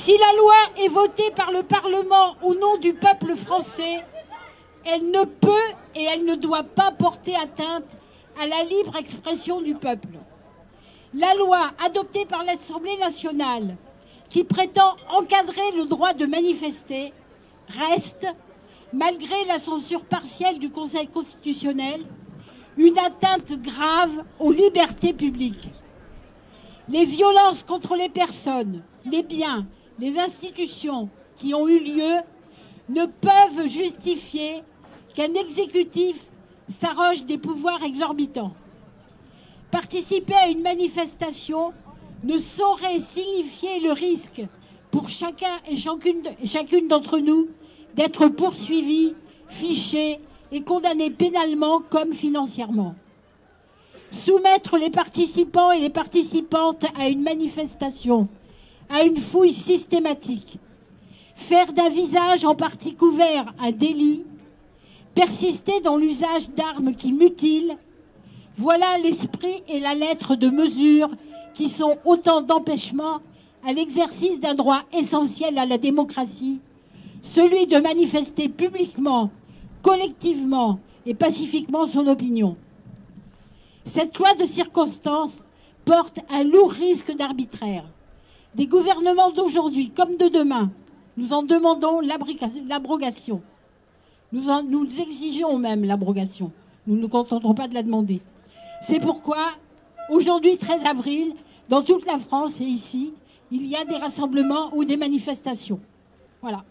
Si la loi est votée par le Parlement au nom du peuple français, elle ne peut et elle ne doit pas porter atteinte à la libre expression du peuple. La loi adoptée par l'Assemblée nationale, qui prétend encadrer le droit de manifester, reste, malgré la censure partielle du Conseil constitutionnel, une atteinte grave aux libertés publiques. Les violences contre les personnes, les biens, les institutions qui ont eu lieu ne peuvent justifier qu'un exécutif s'arroge des pouvoirs exorbitants. Participer à une manifestation ne saurait signifier le risque pour chacun et chacune d'entre nous d'être poursuivi, fiché et condamné pénalement comme financièrement. Soumettre les participants et les participantes à une manifestation, à une fouille systématique, faire d'un visage en partie couvert un délit, persister dans l'usage d'armes qui mutilent, voilà l'esprit et la lettre de mesures qui sont autant d'empêchements à l'exercice d'un droit essentiel à la démocratie, celui de manifester publiquement, collectivement et pacifiquement son opinion. Cette loi de circonstance porte un lourd risque d'arbitraire. Des gouvernements d'aujourd'hui comme de demain, nous en demandons l'abrogation. Nous exigeons même l'abrogation. Nous ne nous contenterons pas de la demander. C'est pourquoi, aujourd'hui, 13 avril, dans toute la France et ici, il y a des rassemblements ou des manifestations. Voilà.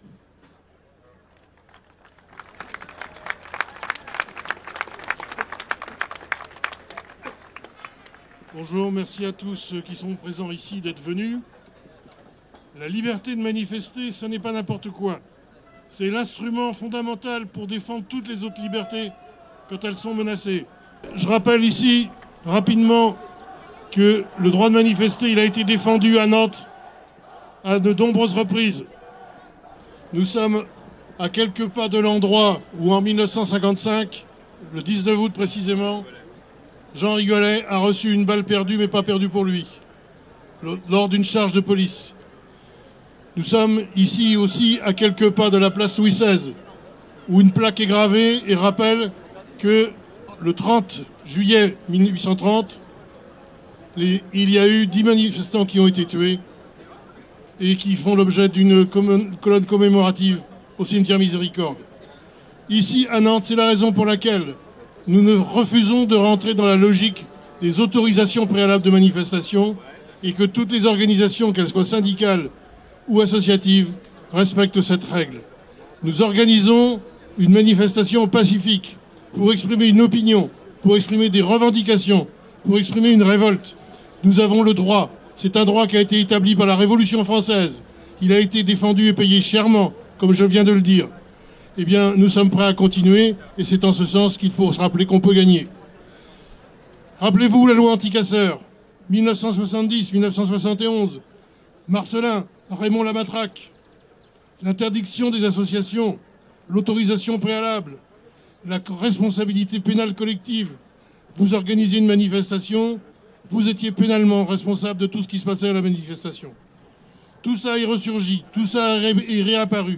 Bonjour, merci à tous ceux qui sont présents ici d'être venus. La liberté de manifester, ce n'est pas n'importe quoi. C'est l'instrument fondamental pour défendre toutes les autres libertés quand elles sont menacées. Je rappelle ici, rapidement, que le droit de manifester, il a été défendu à Nantes à de nombreuses reprises. Nous sommes à quelques pas de l'endroit où, en 1955, le 19 août précisément, Jean Rigolet a reçu une balle perdue, mais pas perdue pour lui, lors d'une charge de police. Nous sommes ici aussi à quelques pas de la place Louis XVI, où une plaque est gravée et rappelle que le 30 juillet 1830, il y a eu 10 manifestants qui ont été tués et qui font l'objet d'une colonne commémorative au cimetière Miséricorde. Ici, à Nantes, c'est la raison pour laquelle nous refusons de rentrer dans la logique des autorisations préalables de manifestation et que toutes les organisations, qu'elles soient syndicales ou associatives, respectent cette règle. Nous organisons une manifestation pacifique pour exprimer une opinion, pour exprimer des revendications, pour exprimer une révolte. Nous avons le droit. C'est un droit qui a été établi par la Révolution française. Il a été défendu et payé chèrement, comme je viens de le dire. Eh bien, nous sommes prêts à continuer, et c'est en ce sens qu'il faut se rappeler qu'on peut gagner. Rappelez-vous la loi anti-casseurs, 1970, 1971, Marcellin, Raymond Lamatraque, l'interdiction des associations, l'autorisation préalable, la responsabilité pénale collective. Vous organisez une manifestation, vous étiez pénalement responsable de tout ce qui se passait à la manifestation. Tout ça est ressurgi, tout ça est réapparu.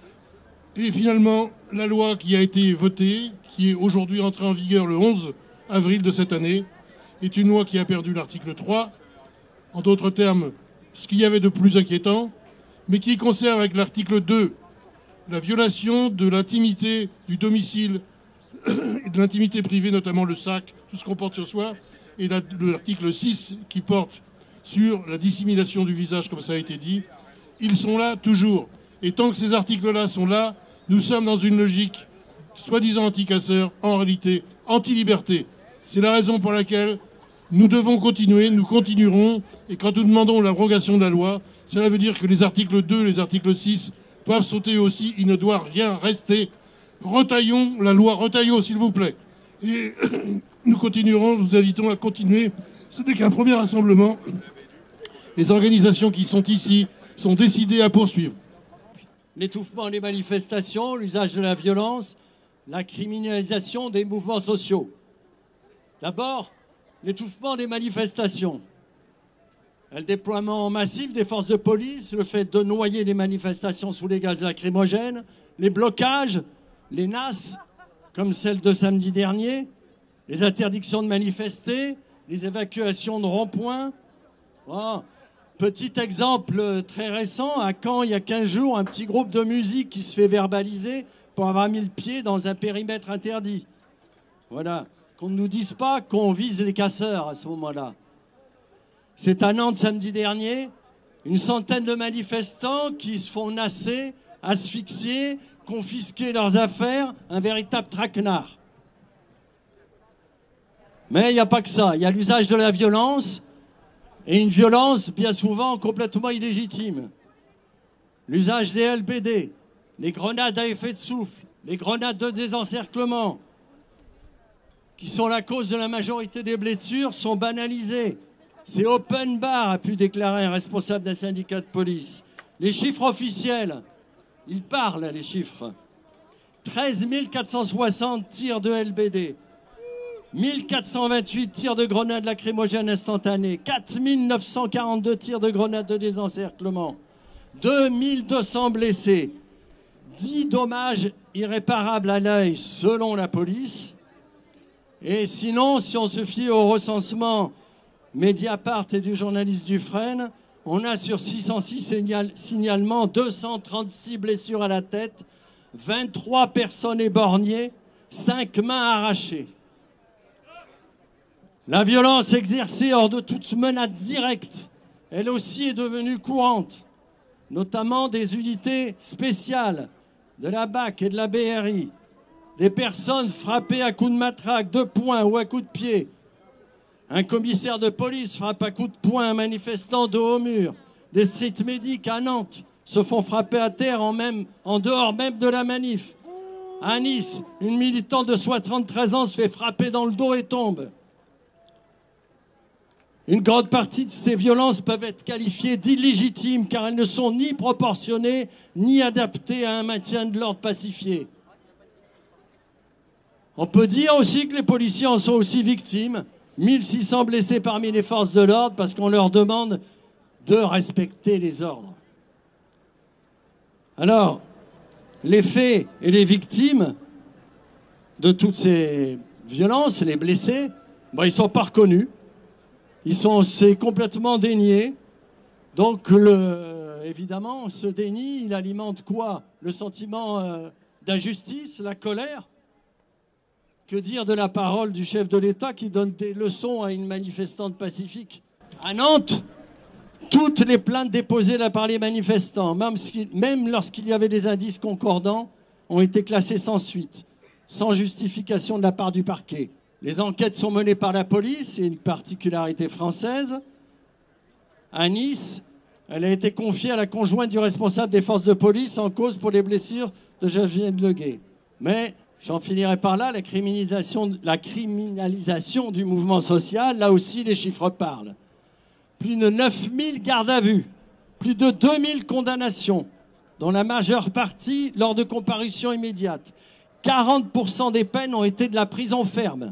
Et finalement, la loi qui a été votée, qui est aujourd'hui entrée en vigueur le 11 avril de cette année, est une loi qui a perdu l'article 3. En d'autres termes, ce qu'il y avait de plus inquiétant, mais qui conserve avec l'article 2 la violation de l'intimité du domicile et de l'intimité privée, notamment le sac, tout ce qu'on porte sur soi, et l'article 6 qui porte sur la dissimulation du visage, comme ça a été dit. Ils sont là toujours. Et tant que ces articles-là sont là, nous sommes dans une logique soi-disant anti-casseurs, en réalité anti-liberté. C'est la raison pour laquelle nous devons continuer, nous continuerons, et quand nous demandons l'abrogation de la loi, cela veut dire que les articles 2 et les articles 6 doivent sauter aussi, il ne doit rien rester. Retaillons la loi, retaillons s'il vous plaît. Et nous continuerons, nous vous invitons à continuer. Ce n'est qu'un premier rassemblement. Les organisations qui sont ici sont décidées à poursuivre. L'étouffement des manifestations, l'usage de la violence, la criminalisation des mouvements sociaux. D'abord, l'étouffement des manifestations. Le déploiement massif des forces de police, le fait de noyer les manifestations sous les gaz lacrymogènes, les blocages, les NAS, comme celle de samedi dernier, les interdictions de manifester, les évacuations de ronds-points. Oh. Petit exemple très récent, à Caen, il y a 15 jours, un petit groupe de musique qui se fait verbaliser pour avoir mis le pied dans un périmètre interdit. Voilà. Qu'on ne nous dise pas qu'on vise les casseurs à ce moment-là. C'est à Nantes samedi dernier, une centaine de manifestants qui se font nasser, asphyxier, confisquer leurs affaires, un véritable traquenard. Mais il n'y a pas que ça, il y a l'usage de la violence, et une violence bien souvent complètement illégitime. L'usage des LBD, les grenades à effet de souffle, les grenades de désencerclement, qui sont la cause de la majorité des blessures, sont banalisées. C'est open bar, a pu déclarer un responsable d'un syndicat de police. Les chiffres officiels, ils parlent, les chiffres. 13 460 tirs de LBD, 1428 tirs de grenades lacrymogènes instantanées, 4 942 tirs de grenades de désencerclement, 2200 blessés, 10 dommages irréparables à l'œil selon la police. Et sinon, si on se fie au recensement Mediapart et du journaliste Dufresne, on a sur 606 signalements 236 blessures à la tête, 23 personnes éborgnées, 5 mains arrachées. La violence exercée hors de toute menace directe, elle aussi est devenue courante, notamment des unités spéciales de la BAC et de la BRI, des personnes frappées à coups de matraque, de poing ou à coups de pied. Un commissaire de police frappe à coups de poing un manifestant de haut mur. Des street medics à Nantes se font frapper à terre en dehors même de la manif. À Nice, une militante de 73 ans se fait frapper dans le dos et tombe. Une grande partie de ces violences peuvent être qualifiées d'illégitimes car elles ne sont ni proportionnées ni adaptées à un maintien de l'ordre pacifié. On peut dire aussi que les policiers en sont aussi victimes. 1600 blessés parmi les forces de l'ordre parce qu'on leur demande de respecter les ordres. Alors, les faits et les victimes de toutes ces violences, les blessés, ils ne sont pas reconnus. C'est complètement dénié. Donc, évidemment, ce déni, il alimente quoi? Le sentiment d'injustice, la colère. Que dire de la parole du chef de l'État qui donne des leçons à une manifestante pacifique? À Nantes, toutes les plaintes déposées là par les manifestants, même lorsqu'il y avait des indices concordants, ont été classées sans suite, sans justification de la part du parquet. Les enquêtes sont menées par la police, c'est une particularité française. À Nice, elle a été confiée à la conjointe du responsable des forces de police en cause pour les blessures de Geneviève Leguet. Mais j'en finirai par là, la criminalisation du mouvement social, là aussi les chiffres parlent. Plus de 9000 gardes à vue, plus de 2000 condamnations, dont la majeure partie lors de comparutions immédiates. 40% des peines ont été de la prison ferme.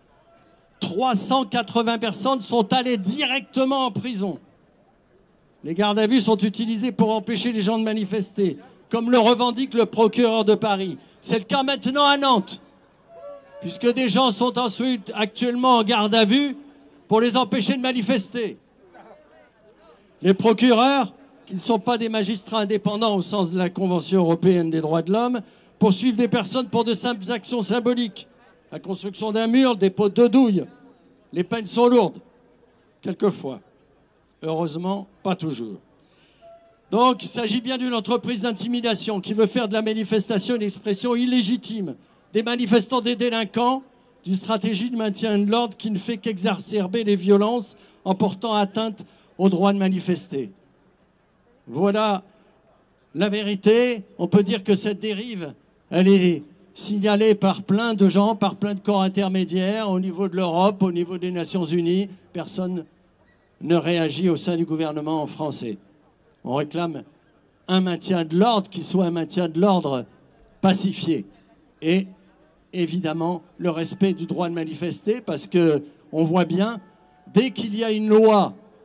380 personnes sont allées directement en prison. Les gardes à vue sont utilisés pour empêcher les gens de manifester, comme le revendique le procureur de Paris. C'est le cas maintenant à Nantes, puisque des gens sont ensuite actuellement en garde à vue pour les empêcher de manifester. Les procureurs, qui ne sont pas des magistrats indépendants au sens de la Convention européenne des droits de l'homme, poursuivent des personnes pour de simples actions symboliques. La construction d'un mur, des pots de douille. Les peines sont lourdes, quelquefois. Heureusement, pas toujours. Donc, il s'agit bien d'une entreprise d'intimidation qui veut faire de la manifestation une expression illégitime. Des manifestants, des délinquants, d'une stratégie de maintien de l'ordre qui ne fait qu'exacerber les violences en portant atteinte au droit de manifester. Voilà la vérité. On peut dire que cette dérive, elle est signalée par plein de gens, par plein de corps intermédiaires, au niveau de l'Europe, au niveau des Nations Unies. Personne ne réagit au sein du gouvernement français. On réclame un maintien de l'ordre qui soit un maintien de l'ordre pacifié. Et évidemment, le respect du droit de manifester, parce qu'on voit bien, dès qu'il y a une loi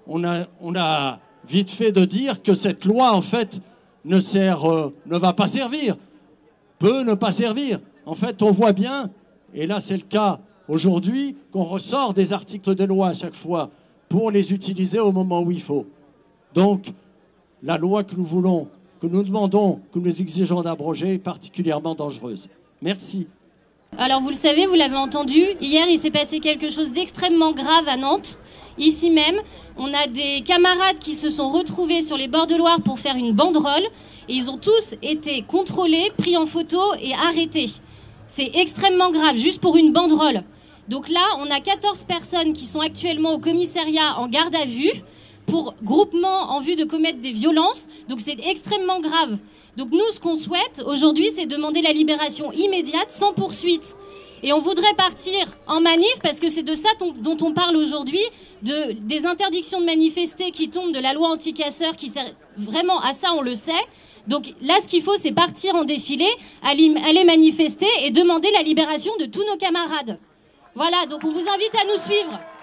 on a vite fait de dire que cette loi, en fait, ne va pas servir, peut ne pas servir. En fait, on voit bien, et là c'est le cas aujourd'hui, qu'on ressort des articles de loi à chaque fois pour les utiliser au moment où il faut. Donc, la loi que nous voulons, que nous demandons, que nous exigeons d'abroger est particulièrement dangereuse. Merci. Alors vous le savez, vous l'avez entendu, hier il s'est passé quelque chose d'extrêmement grave à Nantes. Ici même, on a des camarades qui se sont retrouvés sur les bords de Loire pour faire une banderole et ils ont tous été contrôlés, pris en photo et arrêtés. C'est extrêmement grave, juste pour une banderole. Donc là, on a 14 personnes qui sont actuellement au commissariat en garde à vue pour groupement en vue de commettre des violences. Donc c'est extrêmement grave. Donc nous, ce qu'on souhaite aujourd'hui, c'est demander la libération immédiate, sans poursuite. Et on voudrait partir en manif, parce que c'est de ça dont on parle aujourd'hui, des interdictions de manifester qui tombent de la loi anti-casseurs, qui sert vraiment à ça, on le sait. Donc là, ce qu'il faut, c'est partir en défilé, aller manifester et demander la libération de tous nos camarades. Voilà, donc on vous invite à nous suivre.